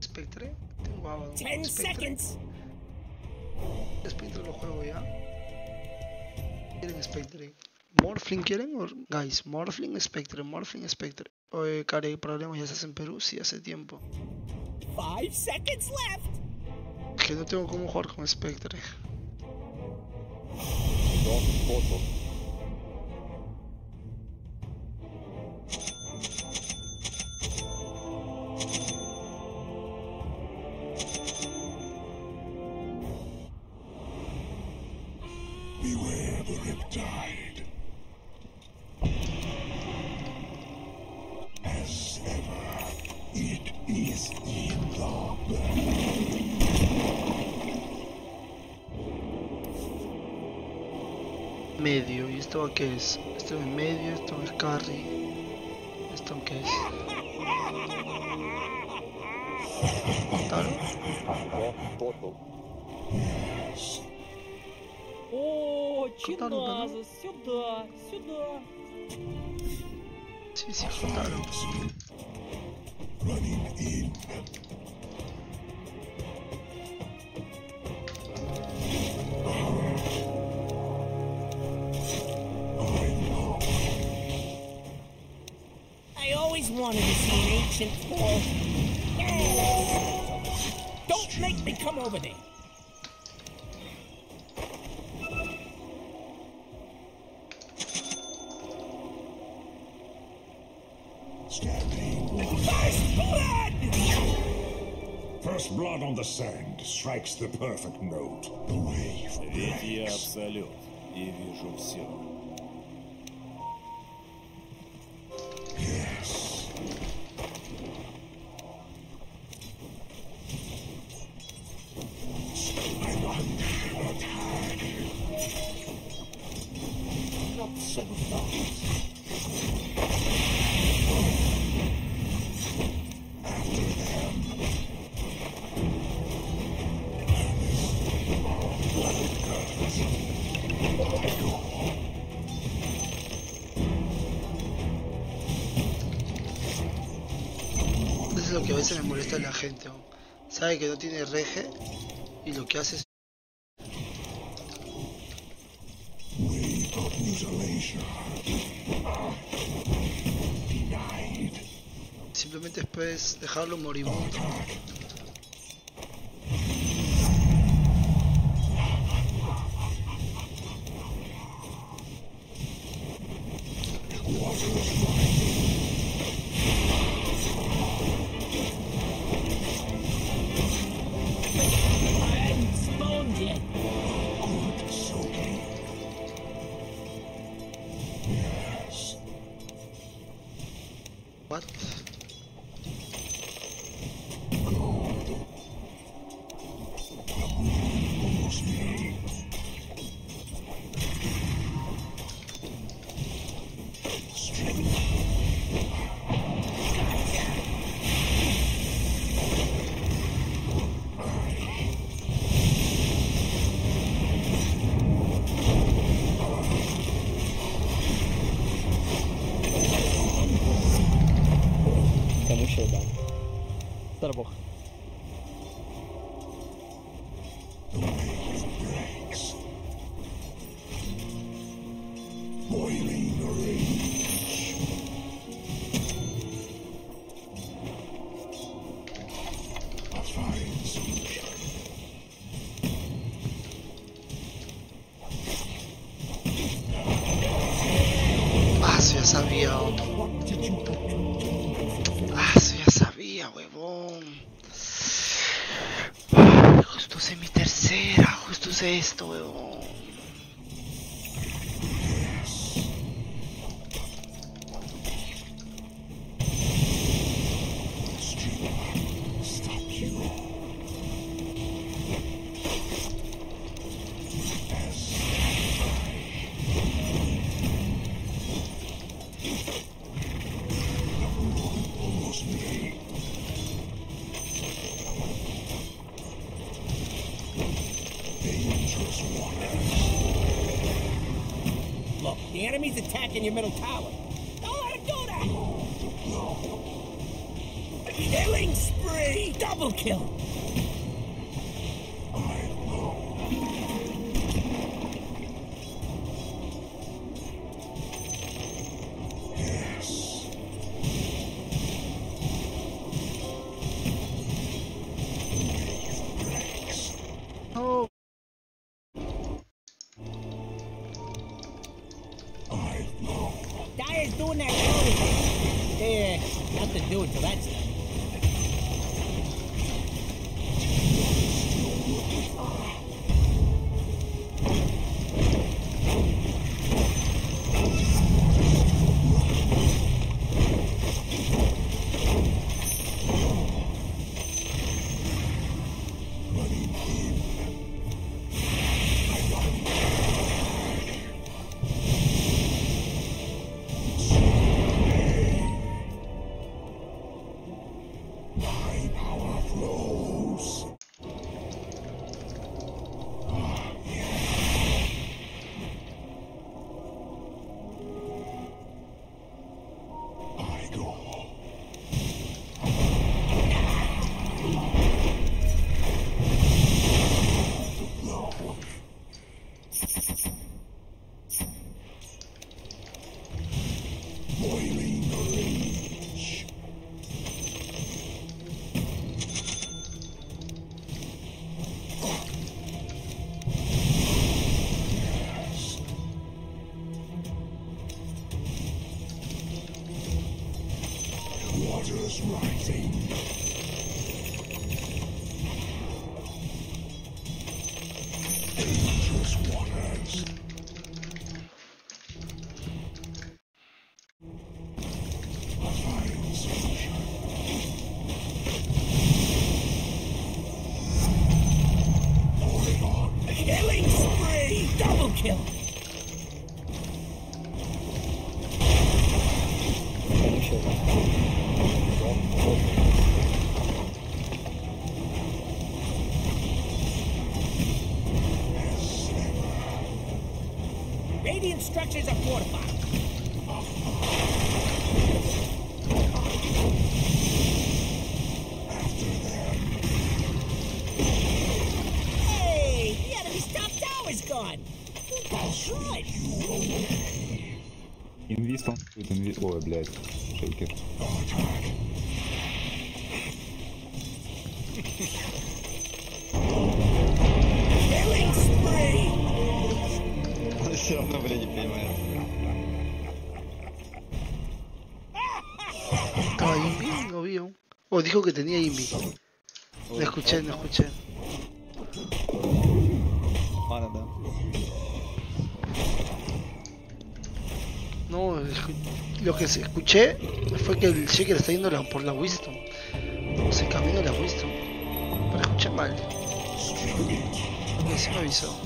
Spectre. Tengo a 10 Spectre. seconds. Spectre lo juego ya. ¿Quieren Spectre? ¿Morphling quieren? Guys, Morphling, Spectre, Morphling, Spectre. Oye, Care, ¿hay problemas? ¿Ya estás en Perú? Sí, hace tiempo. 5 seconds left. Es que no tengo cómo jugar con Spectre. Beware the riptide. As ever, it is in the burn. Medio, ¿y esto qué es? Esto es medio, esto es carry. ¿Esto qué es? ¿Mataron? О, Contaram, Чиназа, сюда, сюда. Sí, sí, contaron. Running in. I always wanted to see an ancient fort. Don't make me come over there. First blood on the sand strikes the perfect note. The wave Ведь я breaks. абсолют и вижу все. Yes. I'm under attack. Not so fast. Eso es lo que a veces me molesta a la gente. ¿No? Sabe que no tiene reje y lo que hace es Way of mutilation. Denied. simplemente después dejarlo moribundo. I haven't spawned yet. Good soaking. Yes. What? Gold. The moon almost made. Strength. Кому ще дам? Старбог. The wave breaks. Boiling rage. A fine solution. Ah, eso ya sabía. Ah, eso ya sabía, huevón. Ay, justo usé mi tercera, justo usé esto, huevón. Stop you. Almost made. Dangerous waters. Look, the enemy's attacking your middle tower. Don't let him do that. Blow the blow. Killing spree! Double kill! Oh, Dyer's doing that too. Nothing to do until that's done. Waters rising. Dangerous waters. A fine solution. Pour it on. Killing spree! Double kill! Finish it. Radiant structures are fortified. Hey! The enemy's top tower's gone! Good! Инвист он будет инвист. Ой, блядь, шейкер. Killing spree! Он все равно, блядь, не понимает. estaba Invi, no vio. Oh, dijo que tenía Invi. No escuché, no escuché. Ладно, да. No, lo que escuché fue que el Shaker está yendo por la Wisdom. Se camino la Wisdom. Pero escuché mal. Porque sí me avisó.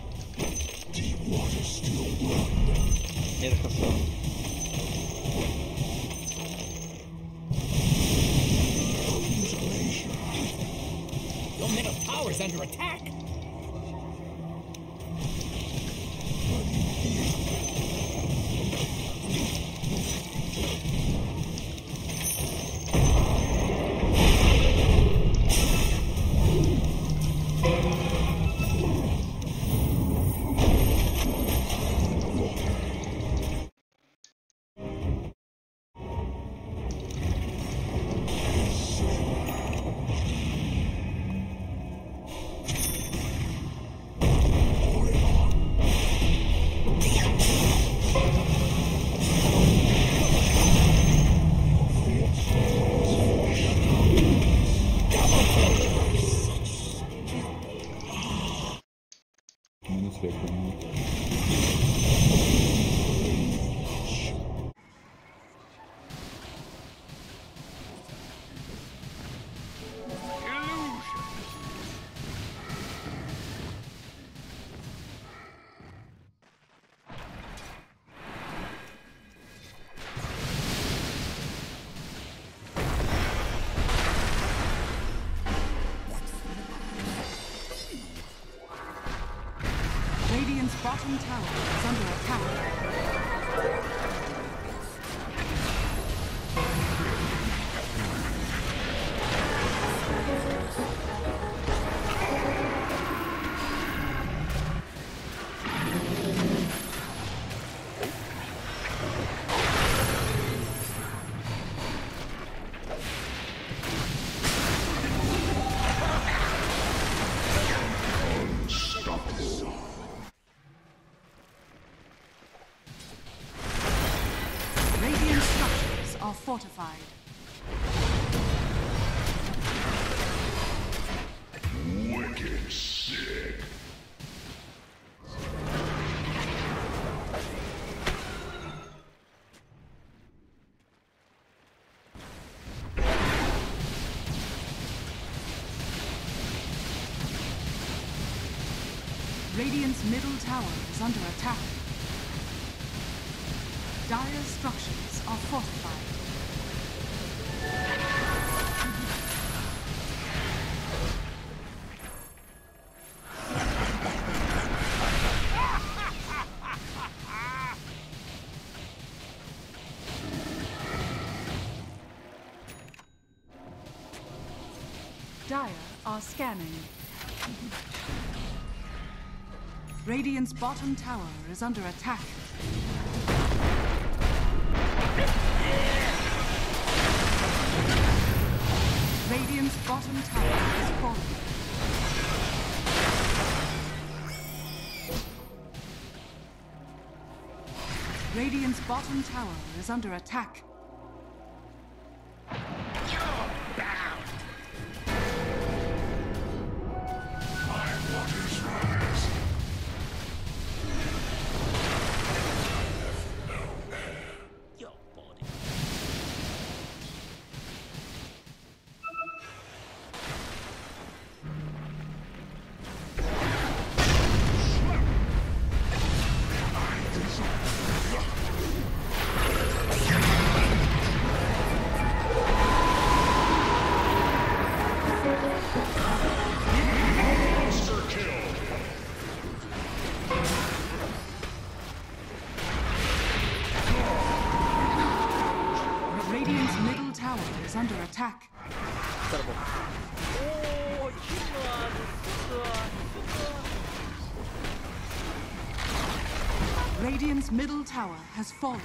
Не расхватил. Your middle tower's under attack! Минус вектор. Radiant's bottom tower is under attack. fortified. Wicked sick. Radiant's middle tower is under attack. Dire's structures are fortified. Dire are scanning. Radiant's bottom tower is under attack. Radiant's bottom tower is falling. Radiant's bottom tower is under attack. Radiant's middle tower is under attack. Radiant's middle tower has fallen.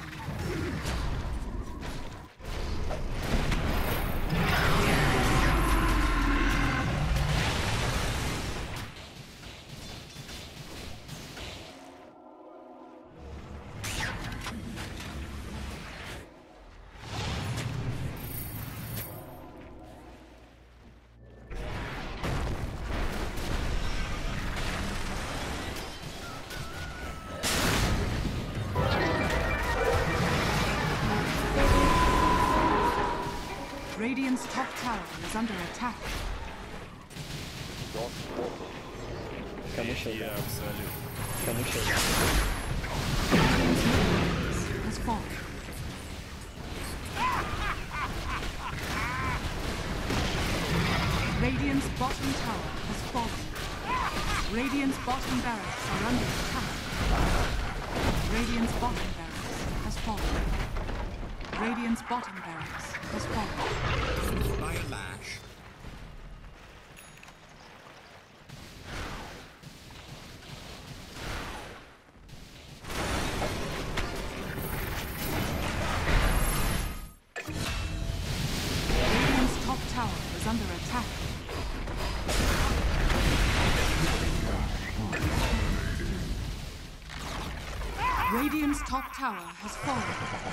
Radiant's top tower is under attack. Кому ще? Абсолютно. Кому ще? Radiant's middle base has fallen. Radiant's bottom tower has fallen. Radiant's bottom barracks are under attack. Radiant's bottom barracks has fallen. Radiant's bottom barracks has fallen. By a lash. Radiant's top tower is under attack. Radiant's top tower has fallen.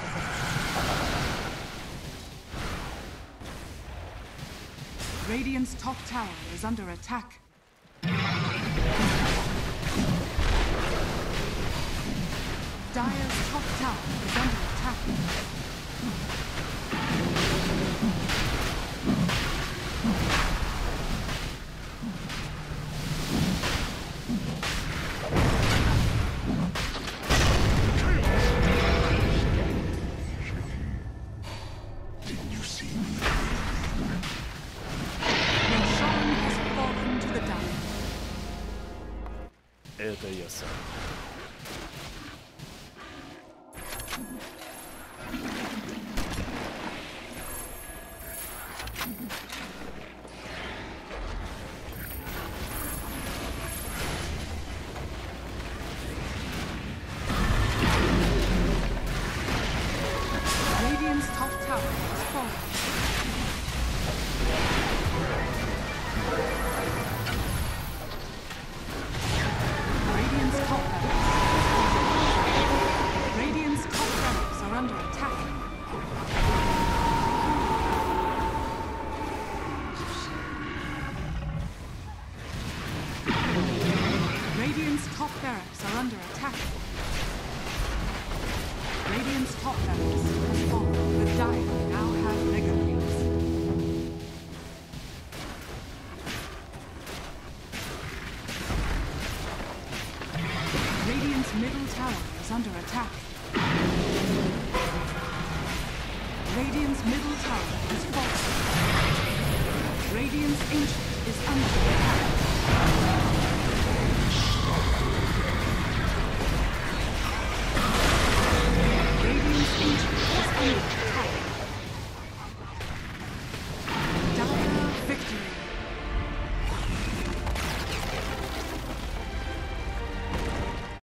Radiant's top tower is under attack. Dire's top tower is under attack. Roshan has fallen to the Dire. Это я сам. Radiant's top tower has fallen. Radiant's top barracks attack. Radiant's top barracks has fallen. The Dire now have Mega Creeps. Radiant's middle tower is under attack. Radiant's middle tower is falling. Radiant's ancient